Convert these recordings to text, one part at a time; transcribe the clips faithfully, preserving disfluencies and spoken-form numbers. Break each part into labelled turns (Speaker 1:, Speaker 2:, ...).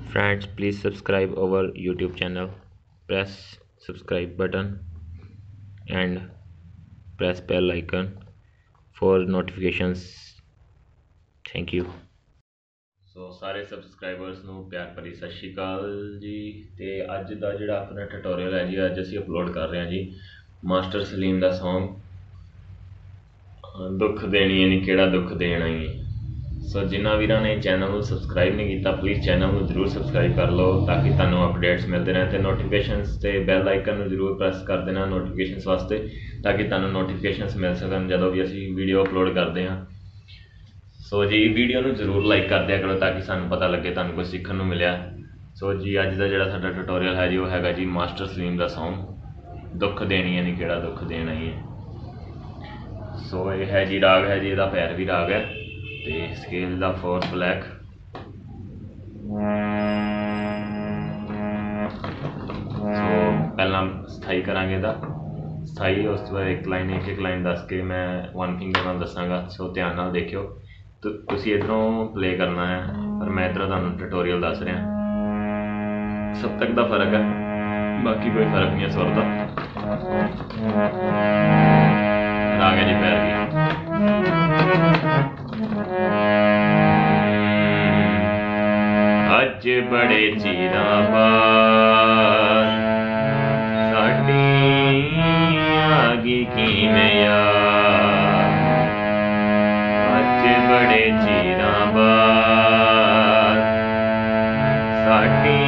Speaker 1: Friends, please subscribe our YouTube channel. Press subscribe button and press bell icon for notifications. Thank you. ਸੋ ਸਾਰੇ subscribers ਨੂੰ ਪਿਆਰ ਭਰੀ ਸਤਿ ਸ਼੍ਰੀ ਅਕਾਲ ਜੀ। ਤੇ ਅੱਜ ਦਾ ਜਿਹੜਾ ਆਪਣਾ ਟਿਊਟੋਰੀਅਲ ਹੈ ਜੀ, ਅੱਜ ਅਸੀਂ ਅਪਲੋਡ ਕਰ ਰਹੇ ਹਾਂ ਜੀ ਮਾਸਟਰ ਸਲੀਮ ਦਾ ਸੌਂਗ ਦੁੱਖ ਦੇਣੀ ਨਹੀਂ ਕਿਹੜਾ ਦੁੱਖ ਦੇਣਾ ਹੀ ਹੈ। ਸੋ ਜਿਨ੍ਹਾਂ ਵੀਰਾਂ ਨੇ ਚੈਨਲ ਨੂੰ ਸਬਸਕ੍ਰਾਈਬ ਨਹੀਂ ਕੀਤਾ, ਪਲੀਜ਼ ਚੈਨਲ ਨੂੰ ਜ਼ਰੂਰ ਸਬਸਕ੍ਰਾਈਬ ਕਰ ਲਓ ਤਾਂ ਕਿ ਤੁਹਾਨੂੰ ਅਪਡੇਟਸ ਮਿਲਦੇ ਰਹਿਣ। ਅਤੇ ਨੋਟੀਫਿਕੇਸ਼ਨਸ ਅਤੇ ਬੈਲ ਆਈਕਨ ਨੂੰ ਜ਼ਰੂਰ ਪ੍ਰੈਸ ਕਰ ਦੇਣਾ ਨੋਟੀਫਿਕੇਸ਼ਨਸ ਵਾਸਤੇ, ਤਾਂ ਕਿ ਤੁਹਾਨੂੰ ਨੋਟੀਫਿਕੇਸ਼ਨਸ ਮਿਲ ਸਕਣ ਜਦੋਂ ਵੀ ਅਸੀਂ ਵੀਡੀਓ ਅਪਲੋਡ ਕਰਦੇ ਹਾਂ। ਸੋ ਜੀ ਵੀਡੀਓ ਨੂੰ ਜ਼ਰੂਰ ਲਾਈਕ ਕਰ ਦਿਆ ਕਰੋ ਤਾਂ ਕਿ ਸਾਨੂੰ ਪਤਾ ਲੱਗੇ ਤੁਹਾਨੂੰ ਕੁਝ ਸਿੱਖਣ ਨੂੰ ਮਿਲਿਆ। ਸੋ ਜੀ ਅੱਜ ਦਾ ਜਿਹੜਾ ਸਾਡਾ ਟਿਊਟੋਰੀਅਲ ਹੈ ਜੀ ਉਹ ਹੈਗਾ ਜੀ ਮਾਸਟਰ ਸਲੀਮ ਦਾ ਸੌਂਗ ਦੁੱਖ ਦੇਣੀ ਹੈ ਨਹੀਂ ਕਿਹੜਾ ਦੁੱਖ ਦੇਣਾ ਹੀ ਹੈ। ਸੋ ਇਹ ਹੈ ਜੀ ਰਾਗ ਹੈ ਜੀ, ਇਹਦਾ ਭੈਰਵੀ ਰਾਗ ਹੈ ਤੇ ਸਕੇਲ ਦਾ ਫੋਰਥ ਬਲੈਕ। ਸੋ ਪਹਿਲਾਂ ਸਥਾਈ ਕਰਾਂਗੇ ਇਹਦਾ ਸਥਾਈ, ਉਸ ਤੋਂ ਬਾਅਦ ਇੱਕ ਲਾਈਨ ਇੱਕ ਇੱਕ ਲਾਈਨ ਦੱਸ ਕੇ ਮੈਂ ਵਨ ਫਿੰਗਰ ਨਾਲ ਦੱਸਾਂਗਾ। ਸੋ ਧਿਆਨ ਨਾਲ ਦੇਖਿਓ, ਤੁਸੀਂ ਇੱਧਰੋਂ ਪਲੇ ਕਰਨਾ ਹੈ ਪਰ ਮੈਂ ਇੱਧਰੋਂ ਤੁਹਾਨੂੰ ਟਿਊਟੋਰੀਅਲ ਦੱਸ ਰਿਹਾ। ਸਭ ਤੱਕ ਦਾ ਫਰਕ ਹੈ, ਬਾਕੀ ਕੋਈ ਫਰਕ ਨਹੀਂ ਹੈ ਸੁਰ ਦਾ। ਰਾਗ ਹੈ ਜੀ ਭੈਰਵੀ। ਅੱਜ ਬੜੇ ਚਿਰਾਂ ਬਾਅਦ ਸਾਡੀ ਆ ਗਈ ਕਿਵੇਂ ਯਾਦ, ਅੱਜ ਬੜੇ ਚਿਰਾਂ ਬਾਅਦ ਸਾਡੀ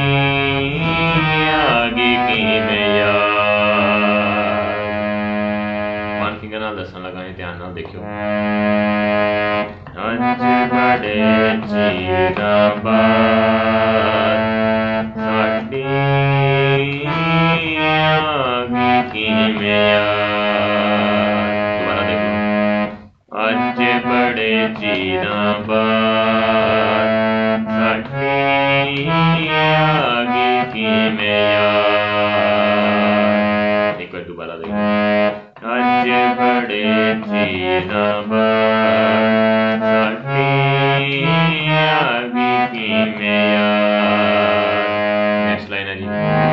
Speaker 1: ਆ ਗਈ ਕਿਵੇਂ ਯਾਦ। ਵਨ ਫਿੰਗਰ ਨਾਲ ਦੱਸਣ ਲੱਗਾ, ਧਿਆਨ ਨਾਲ ਦੇਖਿਓ। ਅੱਜ ਬੜੇ ਚਿਰਾਂ ਬਾਅਦ ਸਾਡੀ ਆ ਗਈ ਕਿਵੇਂ ਯਾਦ। ਦੁਬਾਰਾ ਦੇਖੋ। ਅੱਜ ਬੜੇ ਚਿਰਾਂ ਬਾਅਦ ਸਾਡੀ ਆ ਗਈ ਕਿਵੇਂ ਯਾਦ। ਇੱਕ ਵਾਰ ਦੁਬਾਰਾ ਦੇਖੋ। ਅੱਜ ਬੜੇ ਚਿਰਾਂ ਬਾਅਦ ਸਾਡੀ ਆ ਗਈ ਕਿਵੇਂ ਯਾਦ। ਨੈਕਸਟ ਲਾਈਨ ਹੈ ਜੀ।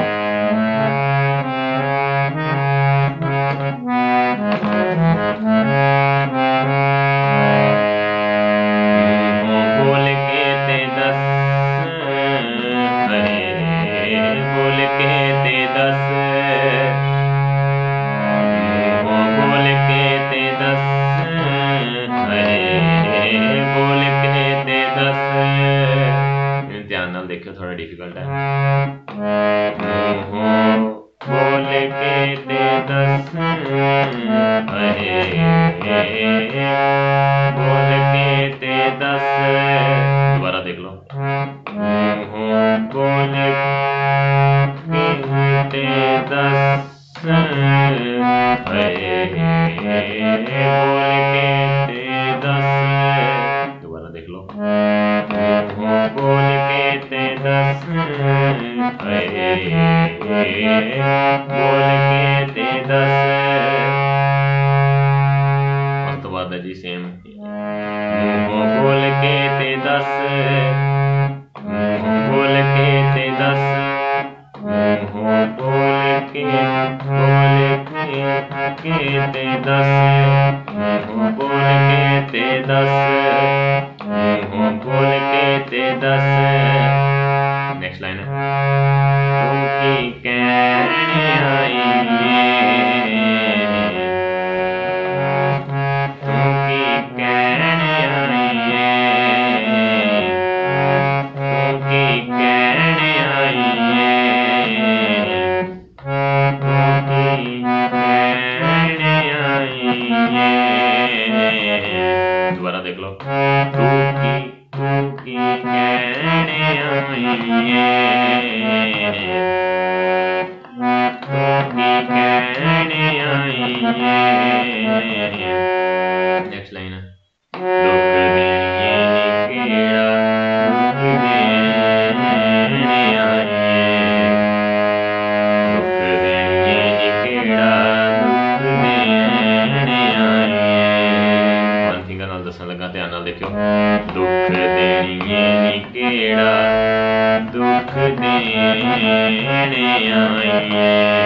Speaker 1: ਬੋਲ ਕੇ ਤੇ ਦੱਸ ਹਰੇ, ਬੋਲ ਕੇ ਤੇ ਦੱਸ, ਬੋਲ ਕੇ ਤੇ ਦੱਸ ਹਰੇ, ਬੋਲ ਕੇ ਤੇ ਦੱਸ। ਧਿਆਨ ਨਾਲ ਦੇਖਿਓ, ਥੋੜਾ ਡਿਫਿਕਲਟ ਹੈ। ਬੋਲ ਕੇ ਤੇ ਦੱਸ ਹਰੇ, ਬੋਲ ਕੇ ਤੇ ਦੱਸ। ਦੁਬਾਰਾ ਦੇਖ ਲਓ। ਬੋਲ ਕੇ ਤੇ ਦੱਸ ਹਰੇ, ਬੋਲ ਕੇ ਤੇ ਦੱਸ। ਦੁਬਾਰਾ ਦੇਖ ਲਓ। ਬੋਲ ਕੇ ਤੇ ਦੱਸ ਹਰੇ, ਬੋਲ ਕੇ ਤੇ ਦੱਸ। ਉਸ ਤੋਂ ਬਾਅਦ ਹੈ ਜੀ ਸੇਮ। ਬੋਲ ਕੇ ਤੇ ਦੱਸ, ਬੋਲ ਕੇ ਤੇ ਦੱਸ, ਬੋਲ ਕੇ ਬੋਲ ਕੇ ਤੇ ਦੱਸ, ਬੋਲ ਕੇ ਤੇ ਦੱਸ, ਬੋਲ ਕੇ ਤੇ ਦੱਸ। ਨੈਕਸਟ ਲਾਈਨ ਹੈ। ਤੂੰ ਕੀ ਕਹਿਣ ਆਈ ਏ, ਤੂੰ ਕੀ ਕਹਿਣ ਆਈ ਏ, ਤੂੰ ਕੀ ਕਹਿਣ ਆਈ ਏ, ਤੂੰ ਕੀ ਕਹਿਣ ਆਈ ਏ। ਦੁਬਾਰਾ ਦੇਖ ਲਓ। ਤੂੰ ਕੀ ਤੂੰ ਕੀ ਕਹਿਣ ਆਈ ਏ, ਤੂੰ ਕੀ ਕਹਿਣ ਆਈ ਏ। ਨੈਕਸਟ ਲਾਈਨ ਹੈ। ਦੁੱਖ ਦੇਣੀਏ ਨੀ ਕਿਹੜਾ ਦੁੱਖ ਦੇਣ ਆਈ ਏ, ਦੁੱਖ ਦੇਣੀਏ ਨੀ ਕਿਹੜਾ ਦੁੱਖ ਦੇਣ ਆਈ ਏ। ਵਨ ਫਿੰਗਰ ਨਾਲ ਦੱਸਣ ਲੱਗਾ, ਧਿਆਨ ਨਾਲ ਦੇਖਿਓ। ਦੁੱਖ ਦੇਣੀਏ ਨੀ केड़ा दुख देने आईए,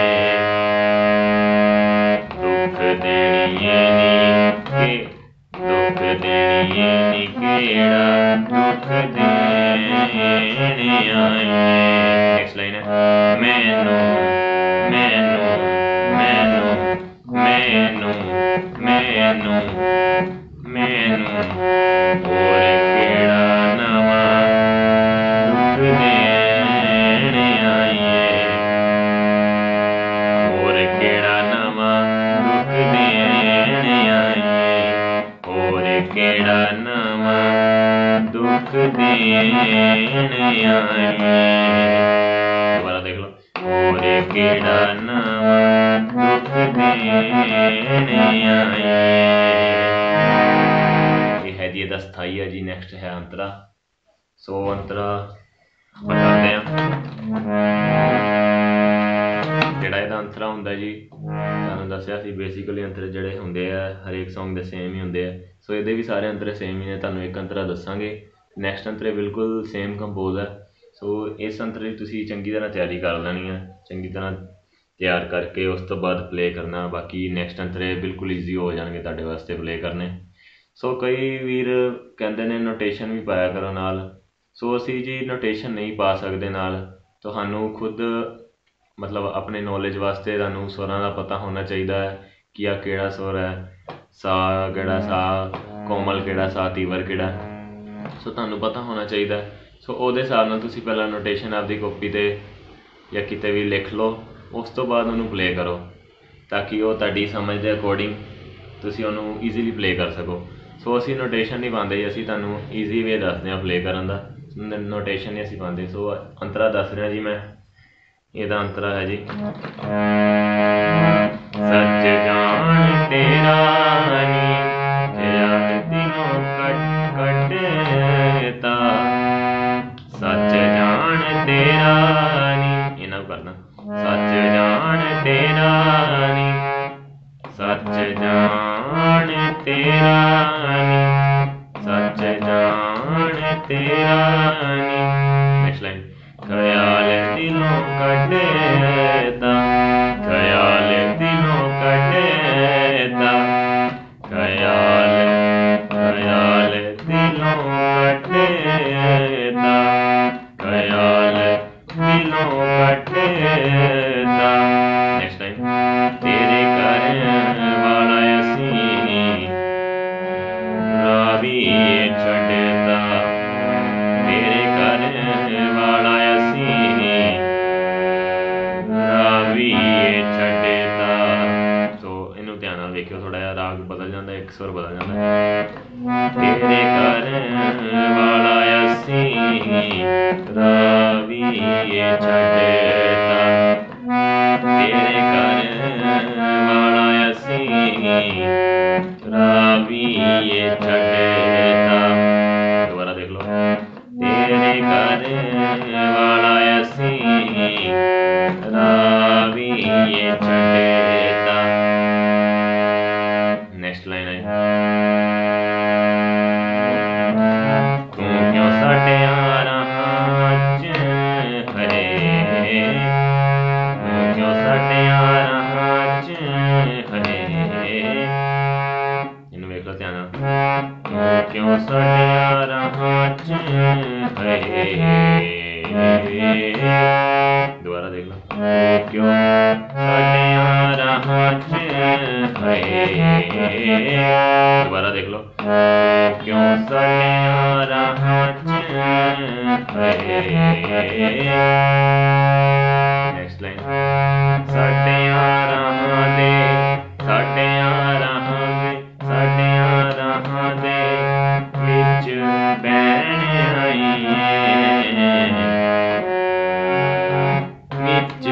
Speaker 1: दुख देनिए नी के दुख देनिए नी केड़ा दुख देने आईए। नेक्स्ट लाइन है मैनू मैनू मैनू मैनू मैनू मैनू और केड़ा नवा दुख देने आईए, और केड़ा नवा दुख देने आईए, और केड़ा नवा दुख देने आईए। दोबारा देख लो, और केड़ा नवा दुख देने आईए। ये है जी स्थाई है जी। नेक्स्ट है अंतरा। सो अंतरा बताते हैं ਜਿਹੜਾ ਇਹਦਾ ਅੰਤਰਾ ਹੁੰਦਾ ਜੀ, ਤੁਹਾਨੂੰ ਦੱਸਿਆ ਸੀ ਬੇਸਿਕਲੀ ਅੰਤਰੇ ਜਿਹੜੇ ਹੁੰਦੇ ਆ ਹਰੇਕ ਸੌਂਗ ਦੇ ਸੇਮ ਹੀ ਹੁੰਦੇ ਆ। ਸੋ ਇਹਦੇ ਵੀ ਸਾਰੇ ਅੰਤਰੇ ਸੇਮ ਹੀ ਨੇ, ਤੁਹਾਨੂੰ ਇੱਕ ਅੰਤਰਾ ਦੱਸਾਂਗੇ। ਨੈਕਸਟ ਅੰਤਰੇ ਬਿਲਕੁਲ ਸੇਮ ਕੰਪੋਜ਼ ਹੈ। ਸੋ ਇਸ ਅੰਤਰੇ ਦੀ ਤੁਸੀਂ ਚੰਗੀ ਤਰ੍ਹਾਂ ਤਿਆਰੀ ਕਰ ਲੈਣੀ ਹੈ, ਚੰਗੀ ਤਰ੍ਹਾਂ ਤਿਆਰ ਕਰਕੇ ਉਸ ਤੋਂ ਬਾਅਦ ਪਲੇ ਕਰਨਾ। ਬਾਕੀ ਨੈਕਸਟ ਅੰਤਰੇ ਬਿਲਕੁਲ ਈਜ਼ੀ ਹੋ ਜਾਣਗੇ ਤੁਹਾਡੇ ਵਾਸਤੇ ਪਲੇ ਕਰਨੇ। ਸੋ ਕਈ ਵੀਰ ਕਹਿੰਦੇ ਨੇ ਨੋਟੇਸ਼ਨ ਵੀ ਪਾਇਆ ਕਰੋ ਨਾਲ। ਸੋ ਅਸੀਂ ਜੀ ਨੋਟੇਸ਼ਨ ਨਹੀਂ ਪਾ ਸਕਦੇ ਨਾਲ, ਤੁਹਾਨੂੰ ਖੁਦ मतलब अपने नॉलेज वास्ते तुहानूं सुरां दा पता होना चाहिए है कि आ केड़ा सुर है, सा केड़ा सा, कोमल केड़ा सा, तीवर केड़ा। सो तुहानूं पता होना चाहिए। सो उहदे हिसाब नाल तुसीं पहलां नोटेशन आपदी कॉपी ते या किते भी लिख लो, उस तो बाद उहनूं प्ले करो ताकि वो तुहाडी समझ दे अकॉर्डिंग तुसीं उहनूं ईजीली प्ले कर सको। सो असीं नोटेशन नहीं पांदे, असीं तुहानूं ईजी वे दसदे हां प्ले करन दा, नोटेशन नहीं असीं पांदे। सो अंतरा दस रहा जी मैं। ਇਹਦਾ ਅੰਤਰਾ है जी सच जान तेरा नी जग दिलों कट कटता, सच जान तेरा नी इन्ना करना, सच जान तेरा नी, सच जान तेरा नी, सच जान तेरा नी। नेक्स्ट लाइन ख्याल दिलों कटेता, ख्याल दिलों कटेता, ख्याल ख्याल दिलों कटेता, ख्याल दिलों कटेता। नेक्स्ट टाइम तेरे करने वाला असीं रावी छड़ता, तेरे करने वाला छड़ता। सो इनू ध्यान नाल देखियो, थोड़ा जिहा राग बदल जाता है, एक सुर बदल जाता है। तेरे करने वाला असीं रावी छड़ता, तेरे करने वाला असीं रावी छड़ता। दोबारा देख लो, तेरे करने वाला असीं रावी छड़ता। नेक्स्ट लाइन है तू क्यों साडे राहां च हरे, तू क्यों साडे राहां च हरे। इन्हूं वेख लो ध्यान नाल, तू क्यों साडे राहां च हरे। दोबारा देख लो, क्यों साडे राहां च हरे। दोबारा देख लो, क्यों साडे राहां च हरे। नेक्स्ट लाइन साडे राहां दे, साडे राहां दे, साडे राहां दे विच बैण आईए, विच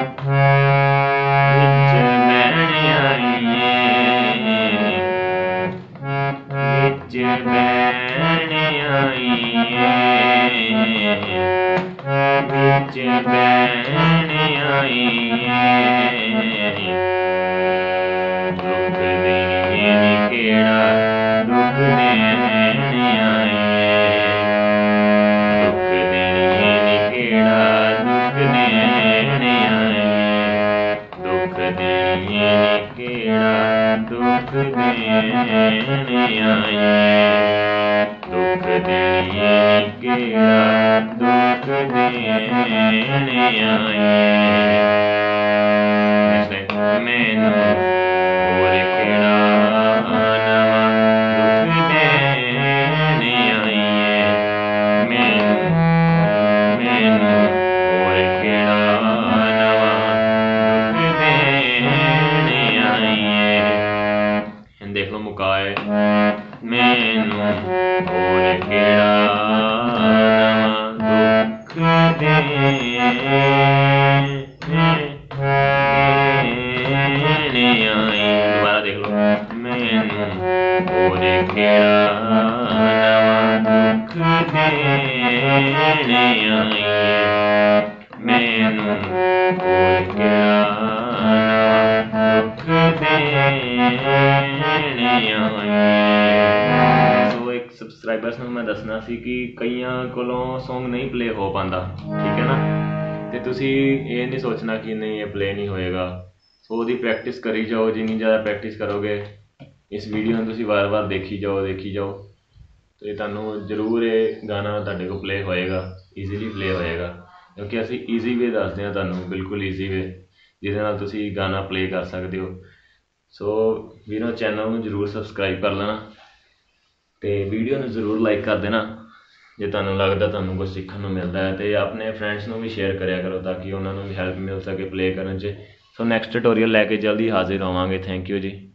Speaker 1: विच बैण आईए, विच बैण आईए, विच बैण आईए। दुख देने नी केड़ा दुख देने आईए, दुख ਕਿਹੜਾ ਦੁੱਖ ਦੇਣ ਆਈਏ। ਮੈਨੂੰ ਹੋਰ ਕਿਹੜਾ ਨਵਾਂ ਦੁੱਖ ਦੇਣ ਆਈਏ। ਮੈਨੂੰ ਮੈਨੂੰ ਹੋਰ ਕਿਹੜਾ ਨਵਾਂ ਦੁੱਖ ਦੇਣ ਆਈਏ। ਹੁਣ ਦੇਖ ਲਓ ਮੁਕਾ ਹੈ। ਮੈਨੂੰ ਹੋਰ ਕਿਹੜਾ ਨਵਾਂ ਦੁੱਖ ਦੇਣ ਆਈ। ਦੁਬਾਰਾ ਦੇਖ ਲਓ। ਮੈਨੂੰ ਹੋਰ ਕਿਹੜਾ ਨਵਾਂ ਦੁੱਖ ਦੇਣ ਆਈਏ। ਮੈਨੂੰ ਹੋਰ ਕਿਹੜਾ ਨਵਾਂ ਦੁੱਖ ਦੇਣ ਆਈਏ। ਸੋ ਇੱਕ ਸਬਸਕ੍ਰਾਈਬਰਸ ਨੂੰ ਮੈਂ ਦੱਸਣਾ ਸੀ ਕਿ ਕਈਆਂ ਕੋਲੋਂ ਸੌਂਗ ਨਹੀਂ ਪਲੇ ਹੋ ਪਾਉਂਦਾ, ਠੀਕ ਹੈ ਨਾ। ਅਤੇ ਤੁਸੀਂ ਇਹ ਨਹੀਂ ਸੋਚਣਾ ਕਿ ਨਹੀਂ ਇਹ ਪਲੇ ਨਹੀਂ ਹੋਏਗਾ। ਸੋ ਉਹਦੀ ਪ੍ਰੈਕਟਿਸ ਕਰੀ ਜਾਓ। ਜਿੰਨੀ ਜ਼ਿਆਦਾ ਪ੍ਰੈਕਟਿਸ ਕਰੋਗੇ, ਇਸ ਵੀਡੀਓ ਨੂੰ ਤੁਸੀਂ ਵਾਰ ਵਾਰ ਦੇਖੀ ਜਾਓ ਦੇਖੀ ਜਾਓ ਅਤੇ ਤੁਹਾਨੂੰ ਜ਼ਰੂਰ ਇਹ ਗਾਣਾ ਤੁਹਾਡੇ ਕੋਲ ਪਲੇ ਹੋਏਗਾ, ਈਜ਼ੀਲੀ ਪਲੇ ਹੋਏਗਾ। ਕਿਉਂਕਿ ਅਸੀਂ ਈਜ਼ੀ ਵੇ ਦੱਸਦੇ ਹਾਂ ਤੁਹਾਨੂੰ, ਬਿਲਕੁਲ ਈਜ਼ੀ ਵੇ, ਜਿਹਦੇ ਨਾਲ ਤੁਸੀਂ ਗਾਣਾ ਪਲੇ ਕਰ ਸਕਦੇ ਹੋ। ਸੋ ਵੀਰੋ ਚੈਨਲ ਨੂੰ ਜ਼ਰੂਰ ਸਬਸਕ੍ਰਾਈਬ ਕਰ ਲੈਣਾ ਅਤੇ ਵੀਡੀਓ ਨੂੰ ਜ਼ਰੂਰ ਲਾਈਕ ਕਰ ਦੇਣਾ ਜੇ ਤੁਹਾਨੂੰ ਲੱਗਦਾ ਤੁਹਾਨੂੰ ਕੁਛ ਸਿੱਖਣ ਨੂੰ ਮਿਲਦਾ ਹੈ। ਅਤੇ ਆਪਣੇ ਫਰੈਂਡਸ ਨੂੰ ਵੀ ਸ਼ੇਅਰ ਕਰਿਆ ਕਰੋ ਤਾਂ ਕਿ ਉਹਨਾਂ ਨੂੰ ਵੀ ਹੈਲਪ ਮਿਲ ਸਕੇ ਪਲੇ ਕਰਨ 'ਚ। ਸੋ ਨੈਕਸਟ ਟਿਊਟੋਰੀਅਲ ਲੈ ਕੇ ਜਲਦੀ ਹਾਜ਼ਰ ਹੋਵਾਂਗੇ। ਥੈਂਕ ਯੂ ਜੀ।